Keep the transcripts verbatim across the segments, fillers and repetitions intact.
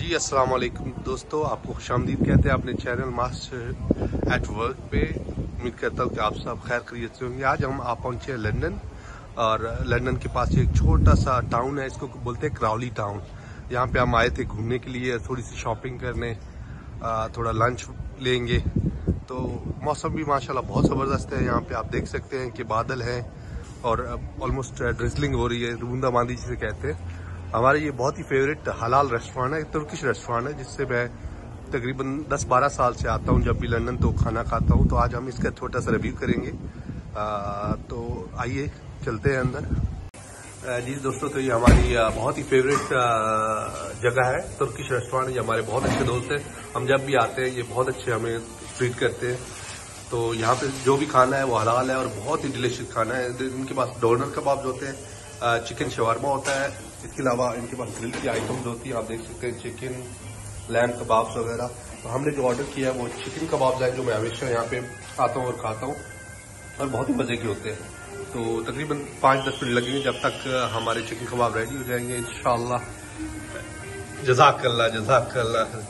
जी अस्सलाम वालेकुम दोस्तों, आपको खुशामदीद कहते हैं अपने चैनल मास्टर एट वर्क पे। उम्मीद करता हूँ कि आप सब खैर खैरियत से होंगे। आज हम आप पहुँचे हैं लंदन, और लंदन के पास एक छोटा सा टाउन है, इसको बोलते हैं क्राउली टाउन। यहाँ पे हम आए थे घूमने के लिए, थोड़ी सी शॉपिंग करने, थोड़ा लंच लेंगे। तो मौसम भी माशाल्लाह बहुत ज़बरदस्त है। यहाँ पे आप देख सकते हैं कि बादल हैं और ऑलमोस्ट ड्रिजलिंग हो रही है, बूंदाबांदी जिसे कहते हैं। हमारे ये बहुत ही फेवरेट हलाल रेस्टोरेंट है, तुर्किश रेस्टोरेंट है, जिससे मैं तकरीबन दस बारह साल से आता हूँ जब भी लंदन तो खाना खाता हूँ। तो आज हम इसका छोटा सा रिव्यू करेंगे। आ, तो आइए चलते हैं अंदर। जी दोस्तों, तो ये हमारी बहुत ही फेवरेट जगह है, तुर्किश रेस्टोरेंट। ये हमारे बहुत अच्छे दोस्त हैं, हम जब भी आते हैं ये बहुत अच्छे हमें ट्रीट करते हैं। तो यहाँ पे जो भी खाना है वो हलाल है और बहुत ही डिलीशियस खाना है। इनके पास डोनर कबाब होते हैं, चिकन शवारमा होता है, इसके अलावा इनके पास ग्रिल की आइटम्स होती है। आप देख सकते हैं चिकन, लैम्ब कबाब्स वगैरह। तो हमने जो ऑर्डर किया है वो चिकन कबाब्स है, जो मैं हमेशा यहाँ पे आता हूँ और खाता हूँ, और बहुत ही मज़े के होते हैं। तो तकरीबन पाँच दस मिनट लगेंगे जब तक हमारे चिकन कबाब रेडी हो जाएंगे इंशाल्लाह। जज़ाकल्लाह जज़ाकल्लाह।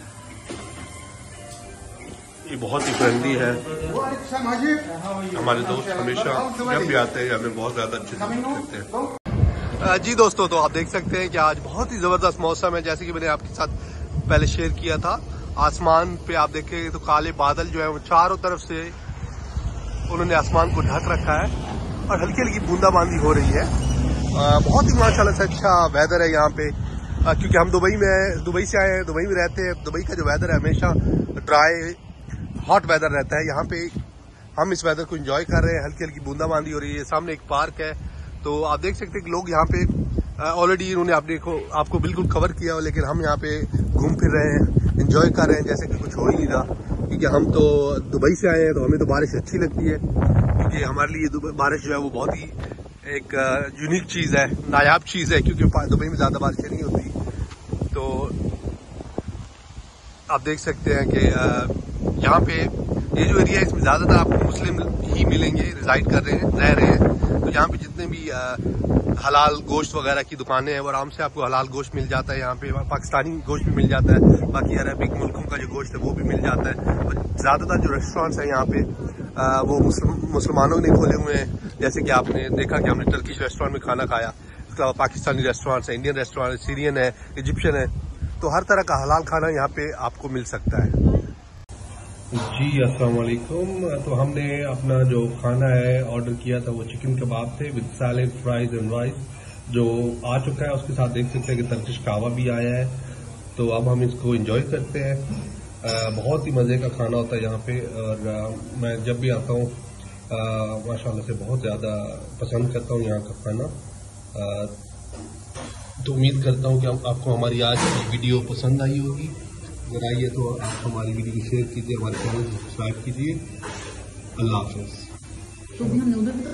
ये बहुत ही फ्रेंडली है, हमारे दोस्त हमेशा जब भी आते हैं हमें बहुत ज़्यादा अच्छे से करते हैं। जी दोस्तों, तो आप देख सकते हैं कि आज बहुत ही ज़बरदस्त मौसम है। जैसे कि मैंने आपके साथ पहले शेयर किया था, आसमान पे आप देखें तो काले बादल जो है वो चारों तरफ से उन्होंने आसमान को ढक रखा है और हल्की हल्की बूंदाबांदी हो रही है। आ, बहुत ही माशाल्लाह से अच्छा वेदर है यहाँ पे, आ, क्योंकि हम दुबई में दुबई से आए हैं, दुबई में रहते हैं। दुबई का जो वेदर है हमेशा ड्राई हॉट वेदर रहता है। यहाँ पे हम इस वेदर को एंजॉय कर रहे हैं, हल्की हल्की बूंदाबांदी हो रही है। सामने एक पार्क है, तो आप देख सकते हैं कि लोग यहाँ पे ऑलरेडी इन्होंने आपने को आपको बिल्कुल कवर किया हो, लेकिन हम यहाँ पे घूम फिर रहे हैं, एंजॉय कर रहे हैं जैसे कि कुछ हो ही नहीं रहा। क्योंकि हम तो दुबई से आए हैं, तो हमें तो बारिश अच्छी लगती है, क्योंकि हमारे लिए बारिश जो है वो बहुत ही एक यूनिक चीज़ है, नायाब चीज़ है, क्योंकि दुबई में ज़्यादा बारिशें नहीं होती। तो आप देख सकते हैं कि यहाँ पे ये जो एरिया है इसमें ज़्यादातर आपको मुस्लिम ही मिलेंगे, रिजाइड कर रहे हैं, रह रहे हैं। तो यहाँ पे जितने भी हलाल गोश्त वगैरह की दुकानें हैं वो आराम से आपको हलाल गोश्त मिल जाता है। यहाँ पे पाकिस्तानी गोश्त भी मिल जाता है, बाकी अरबिक मुल्कों का जो गोश्त है वो भी मिल जाता है। और ज़्यादातर जो रेस्टोरेंट्स हैं यहाँ पे वो मुसलमानों ने खोले हुए हैं। जैसे कि आपने देखा कि हमने टर्किश रेस्टोरेंट में खाना खाया, उसके अलावा पाकिस्तानी रेस्टोरेंट्स है, इंडियन रेस्टोरेंट, सीरियन है, इजिप्शियन है। तो हर तरह का हलाल खाना यहाँ पे आपको मिल सकता है। जी अस्सलाम वालेकुम। तो हमने अपना जो खाना है ऑर्डर किया था वो चिकन कबाब थे with salad, fries and rice, जो आ चुका है। उसके साथ देख सकते हैं कि टर्किश कावा भी आया है। तो अब हम इसको एंजॉय करते हैं। आ, बहुत ही मज़े का खाना होता है यहाँ पे, और आ, मैं जब भी आता हूँ माशाल्लाह से बहुत ज़्यादा पसंद करता हूँ यहाँ का खाना। आ, तो उम्मीद करता हूँ कि आपको हमारी आज की वीडियो पसंद आई होगी। अगर आई है तो आप हमारी वीडियो को शेयर कीजिए, हमारे चैनल को सब्सक्राइब कीजिए। अल्लाह हाफ़िज़।